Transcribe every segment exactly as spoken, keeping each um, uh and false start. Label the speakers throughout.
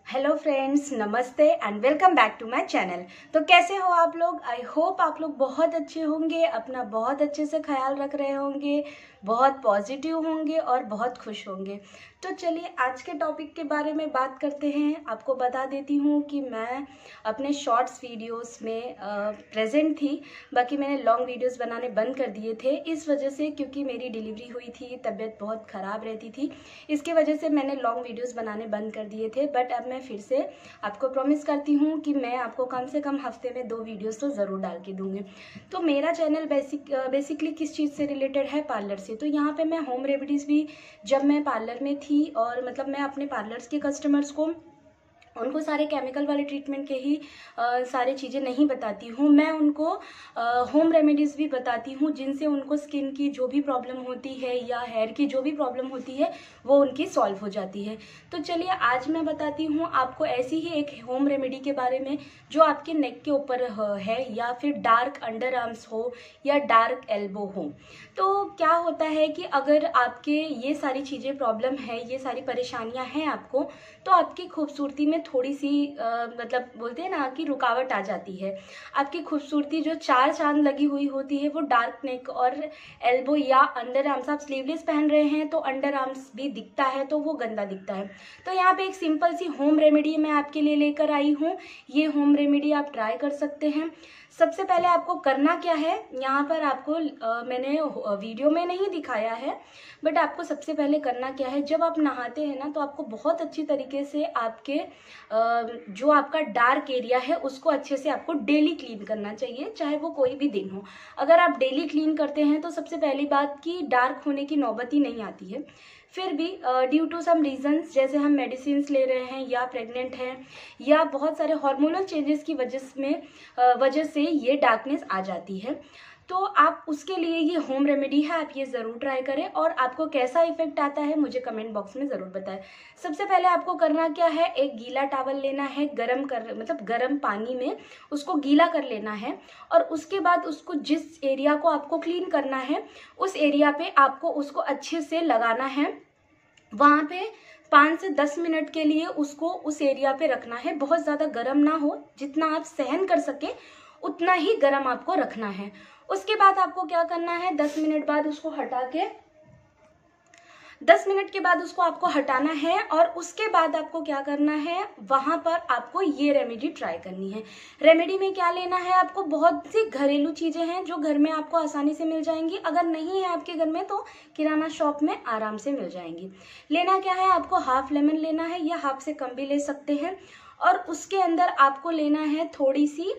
Speaker 1: Hello friends, नमस्ते and welcome back to my channel. तो कैसे हो आप लोग? आई होप आप लोग बहुत अच्छे होंगे, अपना बहुत अच्छे से ख्याल रख रहे होंगे, बहुत पॉजिटिव होंगे और बहुत खुश होंगे। तो चलिए आज के टॉपिक के बारे में बात करते हैं। आपको बता देती हूँ कि मैं अपने शॉर्ट्स वीडियोस में प्रेजेंट थी, बाकी मैंने लॉन्ग वीडियोस बनाने बंद कर दिए थे इस वजह से, क्योंकि मेरी डिलीवरी हुई थी, तबीयत बहुत ख़राब रहती थी, इसकी वजह से मैंने लॉन्ग वीडियोस बनाने बंद कर दिए थे। बट अब मैं फिर से आपको प्रॉमिस करती हूँ कि मैं आपको कम से कम हफ्ते में दो वीडियोस तो ज़रूर डाल के दूंगी। तो मेरा चैनल बेसिक बेसिकली किस चीज़ से रिलेटेड है? पार्लर से। तो यहाँ पे मैं होम रेमेडीज़ भी, जब मैं पार्लर में थी और मतलब मैं अपने पार्लर्स के कस्टमर्स को उनको सारे केमिकल वाले ट्रीटमेंट के ही आ, सारी चीज़ें नहीं बताती हूँ, मैं उनको होम रेमेडीज़ भी बताती हूँ, जिनसे उनको स्किन की जो भी प्रॉब्लम होती है या हेयर की जो भी प्रॉब्लम होती है वो उनकी सॉल्व हो जाती है। तो चलिए आज मैं बताती हूँ आपको ऐसी ही एक होम रेमेडी के बारे में जो आपके नेक के ऊपर है, या फिर डार्क अंडर आर्म्स हो या डार्क एल्बो हो। तो क्या होता है कि अगर आपके ये सारी चीज़ें प्रॉब्लम है, ये सारी परेशानियाँ हैं आपको, तो आपकी खूबसूरती में थोड़ी सी आ, मतलब बोलते हैं ना कि रुकावट आ जाती है। आपकी खूबसूरती जो चार चांद लगी हुई होती है वो डार्क नेक और एल्बो या अंडर आर्म्स, आप स्लीवलेस पहन रहे हैं तो अंडर आर्म्स भी दिखता है तो वो गंदा दिखता है। तो यहाँ पे एक सिंपल सी होम रेमेडी मैं आपके लिए लेकर आई हूँ। ये होम रेमेडी आप ट्राई कर सकते हैं। सबसे पहले आपको करना क्या है, यहाँ पर आपको आ, मैंने वीडियो में नहीं दिखाया है, बट आपको सबसे पहले करना क्या है, जब आप नहाते हैं ना तो आपको बहुत अच्छी तरीके से आपके आ, जो आपका डार्क एरिया है उसको अच्छे से आपको डेली क्लीन करना चाहिए, चाहे वो कोई भी दिन हो। अगर आप डेली क्लीन करते हैं तो सबसे पहली बात कि डार्क होने की नौबत ही नहीं आती है। फिर भी ड्यू टू सम रीजंस, जैसे हम मेडिसिन ले रहे हैं या प्रेग्नेंट हैं या बहुत सारे हार्मोनल चेंजेस की वजह में वजह से ये डार्कनेस आ जाती है, तो आप उसके लिए ये होम रेमेडी है, आप ये ज़रूर ट्राई करें। और आपको कैसा इफेक्ट आता है मुझे कमेंट बॉक्स में ज़रूर बताएं। सबसे पहले आपको करना क्या है, एक गीला टॉवल लेना है, गरम कर मतलब गरम पानी में उसको गीला कर लेना है, और उसके बाद उसको जिस एरिया को आपको क्लीन करना है उस एरिया पे आपको उसको अच्छे से लगाना है। वहाँ पे पाँच से दस मिनट के लिए उसको उस एरिया पे रखना है। बहुत ज़्यादा गर्म ना हो, जितना आप सहन कर सके उतना ही गर्म आपको रखना है। उसके बाद आपको क्या करना है, दस मिनट बाद उसको हटा के दस मिनट के बाद उसको आपको हटाना है, और उसके बाद आपको क्या करना है, वहां पर आपको ये रेमेडी ट्राई करनी है। रेमेडी में क्या लेना है, आपको बहुत सी घरेलू चीजें हैं जो घर में आपको आसानी से मिल जाएंगी। अगर नहीं है आपके घर में तो किराना शॉप में आराम से मिल जाएंगी। लेना क्या है, आपको हाफ लेमन लेना है या हाफ से कम भी ले सकते हैं, और उसके अंदर आपको लेना है थोड़ी सी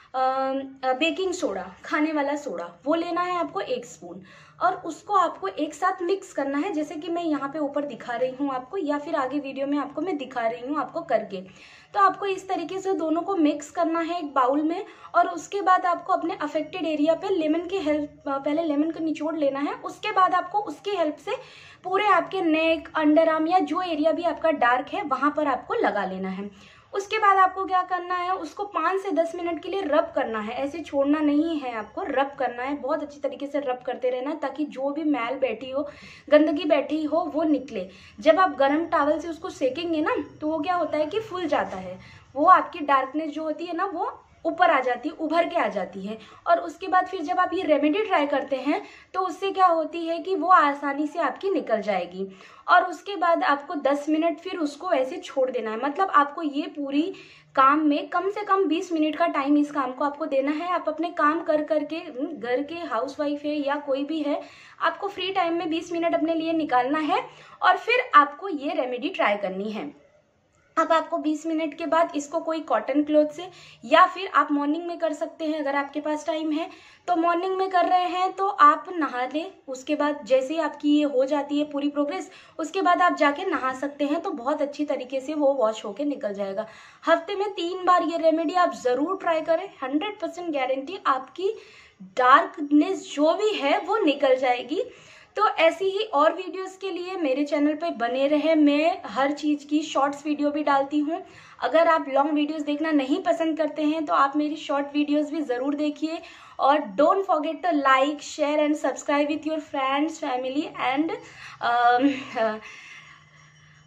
Speaker 1: बेकिंग सोडा, खाने वाला सोडा, वो लेना है आपको एक स्पून, और उसको आपको एक साथ मिक्स करना है, जैसे कि मैं यहाँ पे ऊपर दिखा रही हूँ आपको, या फिर आगे वीडियो में आपको मैं दिखा रही हूँ आपको करके। तो आपको इस तरीके से दोनों को मिक्स करना है एक बाउल में, और उसके बाद आपको अपने अफेक्टेड एरिया पे लेमन की हेल्प, पहले लेमन को निचोड़ लेना है, उसके बाद आपको उसकी हेल्प से पूरे आपके नेक, अंडर आर्म या जो एरिया भी आपका डार्क है वहां पर आपको लगा लेना है। उसके बाद आपको क्या करना है, उसको पाँच से दस मिनट के लिए रब करना है, ऐसे छोड़ना नहीं है, आपको रब करना है, बहुत अच्छी तरीके से रब करते रहना, ताकि जो भी मैल बैठी हो, गंदगी बैठी हो, वो निकले। जब आप गर्म टॉवल से उसको सेकेंगे ना तो वो क्या होता है कि फूल जाता है, वो आपकी डार्कनेस जो होती है ना वो ऊपर आ जाती है, उभर के आ जाती है। और उसके बाद फिर जब आप ये रेमेडी ट्राई करते हैं तो उससे क्या होती है कि वो आसानी से आपकी निकल जाएगी। और उसके बाद आपको दस मिनट फिर उसको ऐसे छोड़ देना है, मतलब आपको ये पूरी काम में कम से कम बीस मिनट का टाइम इस काम को आपको देना है। आप अपने काम कर करके, घर के हाउसवाइफ है या कोई भी है, आपको फ्री टाइम में बीस मिनट अपने लिए निकालना है, और फिर आपको ये रेमेडी ट्राई करनी है। अब आपको बीस मिनट के बाद इसको कोई कॉटन क्लॉथ से, या फिर आप मॉर्निंग में कर सकते हैं अगर आपके पास टाइम है तो। मॉर्निंग में कर रहे हैं तो आप नहा लें, उसके बाद जैसे ही आपकी ये हो जाती है पूरी प्रोग्रेस, उसके बाद आप जाके नहा सकते हैं, तो बहुत अच्छी तरीके से वो वॉश होके निकल जाएगा। हफ्ते में तीन बार ये रेमेडी आप जरूर ट्राई करें, हंड्रेड परसेंट गारंटी आपकी डार्कनेस जो भी है वो निकल जाएगी। तो ऐसी ही और वीडियोस के लिए मेरे चैनल पे बने रहे, मैं हर चीज़ की शॉर्ट्स वीडियो भी डालती हूँ। अगर आप लॉन्ग वीडियोस देखना नहीं पसंद करते हैं तो आप मेरी शॉर्ट वीडियोस भी ज़रूर देखिए, और don't forget to like, share and subscribe with your friends, family and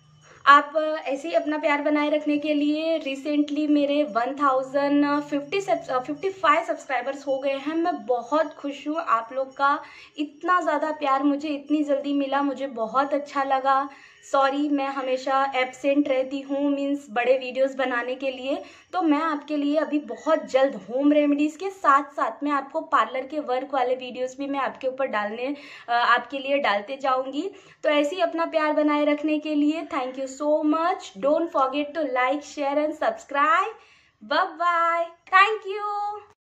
Speaker 1: आप ऐसे ही अपना प्यार बनाए रखने के लिए रिसेंटली मेरे one thousand fifty fifty five subscribers हो गए हैं। मैं बहुत खुश हूँ, आप लोग का इतना ज़्यादा प्यार मुझे इतनी जल्दी मिला, मुझे बहुत अच्छा लगा। सॉरी, मैं हमेशा एब्सेंट रहती हूँ मीन्स बड़े वीडियोस बनाने के लिए। तो मैं आपके लिए अभी बहुत जल्द होम रेमेडीज़ के साथ साथ मैं आपको पार्लर के वर्क वाले वीडियोस भी मैं आपके ऊपर डालने आपके लिए डालते जाऊंगी। तो ऐसे ही अपना प्यार बनाए रखने के लिए thank you so much. Don't forget to like, share and subscribe. Bye bye. Thank you.